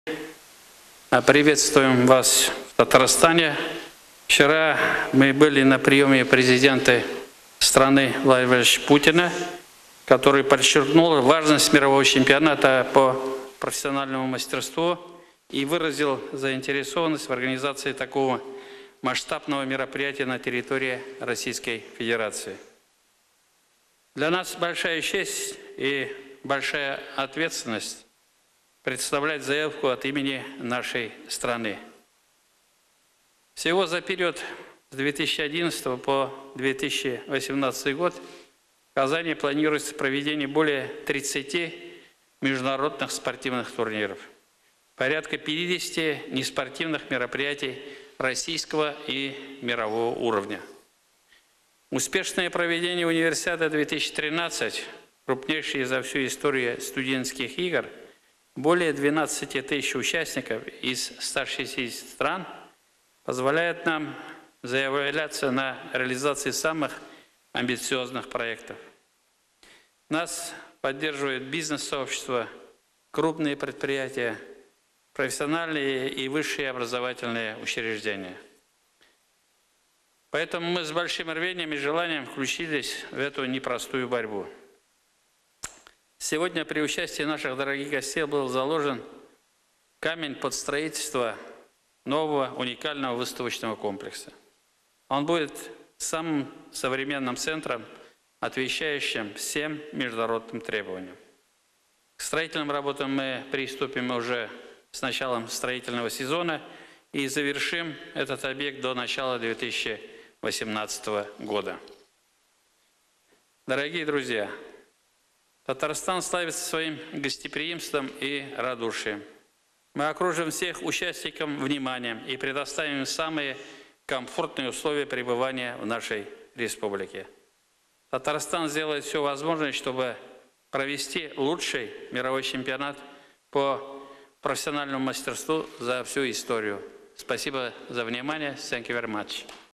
Приветствуем вас в Татарстане. Вчера мы были на приеме президента страны Владимира Путина, который подчеркнул важность мирового чемпионата по профессиональному мастерству и выразил заинтересованность в организации такого масштабного мероприятия на территории Российской Федерации. Для нас большая честь и большая ответственность представлять заявку от имени нашей страны. Всего за период с 2011 по 2018 год в Казани планируется проведение более 30 международных спортивных турниров, порядка 50 неспортивных мероприятий российского и мирового уровня. Успешное проведение Универсиады 2013, крупнейшей за всю историю студенческих игр, более 12 тысяч участников из 160 стран, позволяет нам заявляться на реализации самых амбициозных проектов. Нас поддерживает бизнес-сообщество, крупные предприятия, профессиональные и высшие образовательные учреждения. Поэтому мы с большим рвением и желанием включились в эту непростую борьбу. Сегодня при участии наших дорогих гостей был заложен камень под строительство нового уникального выставочного комплекса. Он будет самым современным центром, отвечающим всем международным требованиям. К строительным работам мы приступим уже с началом строительного сезона и завершим этот объект до начала 2018 года. Дорогие друзья, Татарстан славится своим гостеприимством и радушием. Мы окружим всех участников вниманием и предоставим им самые комфортные условия пребывания в нашей республике. Татарстан сделает все возможное, чтобы провести лучший мировой чемпионат по профессиональному мастерству за всю историю. Спасибо за внимание. Thank you very much.